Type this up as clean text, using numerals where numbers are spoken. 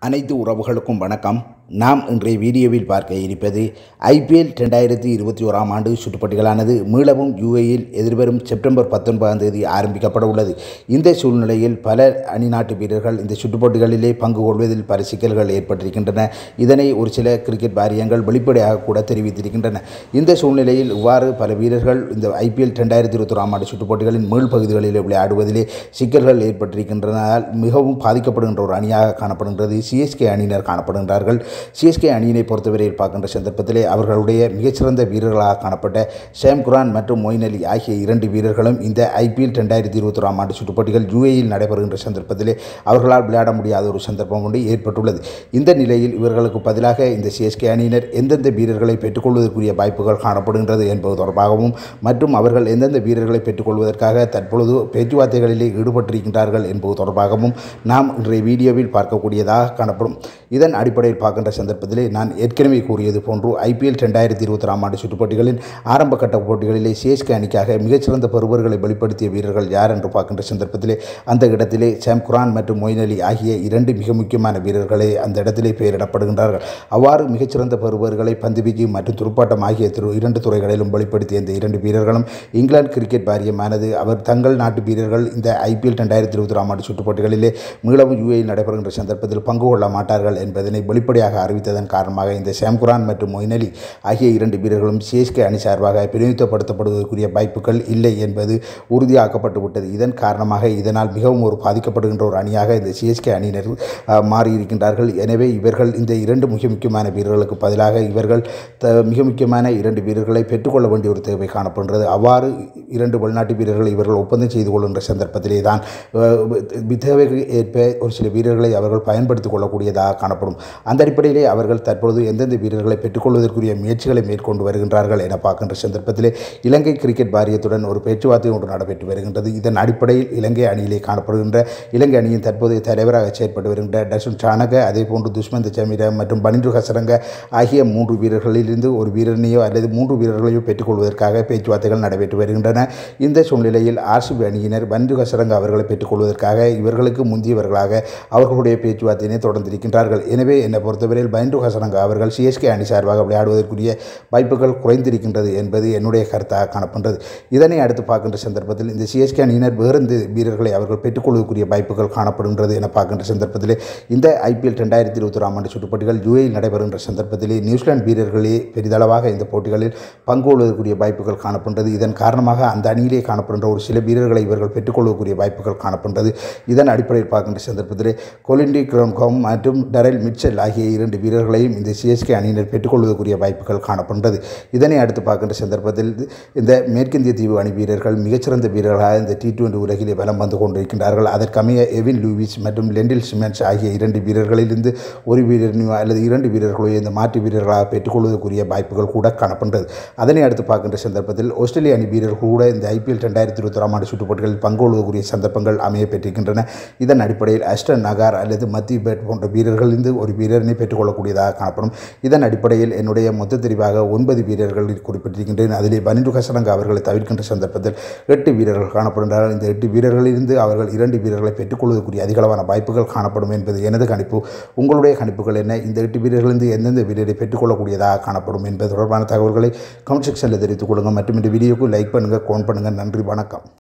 அனைத்து உறவுகளுக்கும் வணக்கம். நாம் இன்றைய வீடியோவில் பார்க்க இருப்பது IPL 2021 ஆண்டு சுற்றுப்பட்டிகளானது மீளவும் UAEயில் எதிர்வரும் செப்டம்பர் 19 ஆரம்பிக்கப்பட உள்ளது. இந்த சூழ்நிலையில் பல அணிநாட்டு வீரர்கள் இந்த சுற்றுப்போட்டிகளிலே பங்கு கொள்வதில் பல சிக்கல்கள் ஏற்பட்டிருக்கின்றன. இதனை ஒரு சில கிரிக்கெட் வாரியங்கள் வெளிப்படையாக கூட தெரிவித்திருக்கின்றன. இந்த சூழ்நிலையில் இவ்வாறு பல வீரர்கள் இந்த IPL 2021 ஆண்டு சுற்றுப்போட்டிகளின் மீள் பகுதிகளில் விளையாடுவதிலே சிக்கல்கள் ஏற்பட்டிருக்கின்றனால் மிகவும் பாதிக்கப்படுகின்ற ஒரு அணியாக காணப்படுகின்றது CSK அணியினர் காணப்படுகின்றார்கள். CSK அணியினை பொறுத்தவரையில் பார்க்கின்ற சந்தர்ப்பத்திலே அவர்களுடைய மிகச்சிறந்த வீரர்களாக காணப்பட்ட ஷேம் குரான் மற்றும் மொயின் அலி ஆகிய இரண்டு வீரர்களும் இந்த IPL 2021 ஆண்டு சுற்றுப்போட்டிகள் UAEயில் நடைபெறுகின்ற சந்தர்ப்பத்திலே அவர்களால் விளையாட முடியாத ஒரு சந்தர்ப்பம் ஒன்று ஏற்பட்டுள்ளது. இந்த நிலையில் இவர்களுக்கு பதிலாக இந்த CSK அணியினர் எந்தெந்த வீரர்களை பெற்றுக்கொள்வதற்குரிய வாய்ப்புகள் காணப்படுகின்றது என்பது தொடர்பாகவும் மற்றும் அவர்கள் எந்தெந்த வீரர்களை பெற்றுக்கொள்வதற்காக தற்பொழுது பேச்சுவார்த்தைகளிலே ஈடுபட்டிருக்கின்றார்கள் என்பது தொடர்பாகவும் நாம் இன்றைய வீடியோவில் பார்க்கக்கூடியதாக காணப்படும். இதன் அடிப்படையில் பார்க்கின்ற சந்தர்ப்பத்திலே நான் ஏற்கனவே கூறியது போன்று IPL 2021 ஆண்டு சுற்றுப்போட்டிகளின் ஆரம்ப கட்ட போட்டிகளிலே CSK அணிக்காக மிகச்சிறந்த பெறுவர்களை வெளிப்படுத்திய வீரர்கள் யார் என்று பார்க்கின்ற சந்தர்ப்பத்திலே அந்த இடத்திலே ஷேம் குரான் மற்றும் மொயின் அலி ஆகிய இரண்டு மிக முக்கியமான வீரர்களை அந்த இடத்திலே பெயரிடப்படுகின்றார்கள். அவ்வாறு மிகச்சிறந்த பெறுவர்களை பந்துவீச்சு மற்றும் துடுப்பாட்டம் ஆகிய இரண்டு துறைகளிலும் வெளிப்படுத்திய இந்த இரண்டு வீரர்களும் இங்கிலாந்து கிரிக்கெட் வாரியமானது அவர் தங்கள் நாட்டு வீரர்கள் இந்த IPL 2021 ஆண்டு சுற்றுப்போட்டிகளிலே மீளவும் UAEயில் நடைபெறுகின்ற சந்தர்ப்பத்தில் பங்கு கொள்ள மாட்டார்கள் என்பதனை வெளிப்படையாக அறிவித்ததன் காரணமாக இந்த ஷேம் குரான் மற்றும் மொயின் அலி ஆகிய இரண்டு வீரர்களும் CSK அணி சார்பாக பிரதிநிதித்துவப்படுத்தப்படுவதற்குரிய வாய்ப்புகள் இல்லை என்பது உறுதியாக்கப்பட்டுவிட்டது. இதன் காரணமாக இதனால் மிகவும் ஒரு பாதிக்கப்படுகின்ற ஒரு அணியாக இந்த CSK அணியினர் மாறியிருக்கின்றார்கள். எனவே இவர்கள் இந்த இரண்டு மிக முக்கியமான வீரர்களுக்கு பதிலாக இவர்கள் மிக முக்கியமான இரண்டு வீரர்களை பெற்றுக்கொள்ள வேண்டிய ஒரு தேவை காணப்படுகிறது. அவ்வாறு இரண்டு வெளிநாட்டு வீரர்கள் இவர்கள் ஒப்பந்தம் செய்து கொள்கின்ற சந்தர்ப்பத்திலே தான் தேவைக்கு ஏற்ப ஒரு சில வீரர்களை அவர்கள் பயன்படுத்திக் கொள்ளக்கூடியதாக காணப்படும். அந்த அடிப்படையிலே அவர்கள் தற்பொழுது எந்தெந்த வீரர்களை பெற்றுக்கொள்வதற்குரிய முயற்சிகளை மேற்கொண்டு வருகின்றார்கள் என பார்க்கின்ற சந்தர்ப்பத்திலே இலங்கை கிரிக்கெட் வாரியத்துடன் ஒரு பேச்சுவார்த்தை ஒன்று நடைபெற்று வருகின்றது. இதன் அடிப்படையில் இலங்கை அணியிலே காணப்படுகின்ற இலங்கை அணியின் தற்போதைய தலைவராக செயற்பட்டு வருகின்ற டசுன் சானக, அதேபோன்று துஷ்மந்த சமீர மற்றும் பனிந்து ஹசரங்க ஆகிய மூன்று வீரர்களிலிருந்து ஒரு வீரனையோ அல்லது மூன்று வீரர்களையோ பெற்றுக்கொள்வதற்காக பேச்சுவார்த்தைகள் நடைபெற்று வருகின்றன. இந்த சூழ்நிலையில் RCB அணியினர் பனிந்து ஹசரங்க அவர்களை பெற்றுக்கொள்வதற்காக இவர்களுக்கு முந்தியவர்களாக அவர்களுடைய பேச்சுவார்த்தையினை தொடர்ந்திருக்கின்றார்கள். எனவே என்னை பொறுத்தவரையில் பனிந்து ஹசரங்க அவர்கள் CSK அணி சார்பாக விளையாடுவதற்குரிய வாய்ப்புகள் குறைந்திருக்கின்றது என்பது என்னுடைய கருத்தாக காணப்படுகிறது. இதனை அடுத்து பார்க்கின்ற சந்தர்ப்பத்தில் இந்த CSK அணியினர் வேறு எந்த வீரர்களை அவர்கள் பெற்றுக்கொள்வதற்குரிய வாய்ப்புகள் காணப்படுகின்றது என பார்க்கின்ற சந்தர்ப்பத்திலே இந்த IPL 2021 ஆண்டு சுற்றுப்போட்டிகள் UAEயில் நடைபெறுகின்ற சந்தர்ப்பத்திலே நியூசிலாந்து வீரர்களே பெரிதளவாக இந்த போட்டிகளில் பங்கு கொள்வதற்குரிய வாய்ப்புகள் காணப்படுகிறது. இதன் காரணமாக அந்த அணியிலே காணப்படுகின்ற ஒரு சில வீரர்களை இவர்கள் பெற்றுக்கொள்வதற்குரிய வாய்ப்புகள் காணப்படுகிறது. இதன் அடிப்படையில் பார்க்கின்ற சந்தர்ப்பத்திலே கொலிண்டி கிரோன்காம் மற்றும் டரெல் மிட்செல் ஆகிய இரண்டு வீரர்களையும் இந்த CSK அணியினர் பெற்றுக்கொள்வதற்குரிய வாய்ப்புகள் காணப்படுகிறது. இதனை அடுத்து பார்க்கின்ற சந்தர்ப்பத்தில் இந்த மேற்கிந்திய தீவு அணி வீரர்கள் மிகச்சிறந்த வீரர்களாக இந்த T20 உலகிலே வலம் வந்து கொண்டிருக்கின்றார்கள். அதற்கமைய எவின் லூவிஸ் மற்றும் லெண்டில் சிமென்ஸ் ஆகிய இரண்டு வீரர்களிலிருந்து ஒரு வீரனையோ அல்லது இரண்டு வீரர்களையோ இந்த மாற்று வீரர்களாக பெற்றுக்கொள்வதற்குரிய வாய்ப்புகள் கூட காணப்படுகிறது. அதனை அடுத்து பார்க்கின்ற சந்தர்ப்பத்தில் ஆஸ்திரேலிய அணி வீரர்கள் கூட இந்த IPL 2021 ஆண்டு சுற்றுப்போட்டிகளில் பங்கு கொள்வதற்குரிய சந்தர்ப்பங்கள் அமைய பெற்றிருக்கின்றன. இதன் அடிப்படையில் அஸ்டன் நகார் அல்லது மத்தி பேட் போன்ற வீரர்களிலிருந்து ஒரு வீரனை பெற்றுக்கொள்ளக்கூடியதாக காணப்படும். இதன் அடிப்படையில் என்னுடைய மொத்த தெரிவாக 9 வீரர்கள் குறிப்பிட்டிருக்கின்றன. அதிலே பனிந்து ஹசரங்க அவர்களை தவிர்க்கின்ற சந்தர்ப்பத்தில் 8 வீரர்கள் காணப்படுகின்றனர். இந்த 8 வீரர்களிலிருந்து அவர்கள் 2 வீரர்களை பெற்றுக்கொள்வதற்குரிய அதிகளவான வாய்ப்புகள் காணப்படும் என்பது எனது கணிப்பு. உங்களுடைய கணிப்புகள் என்ன? இந்த 8 வீரர்களிலிருந்து எந்தெந்த வீரரை பெற்றுக்கொள்ளக்கூடியதாக காணப்படும் என்பது தொடர்பான தகவல்களை கமெண்ட் செக்ஷனில் தெரிவித்துக் கொள்ளுங்கள். மற்றும் இந்த வீடியோக்கு லைக் பண்ணுங்கள், கமெண்ட் பண்ணுங்கள். நன்றி, வணக்கம்.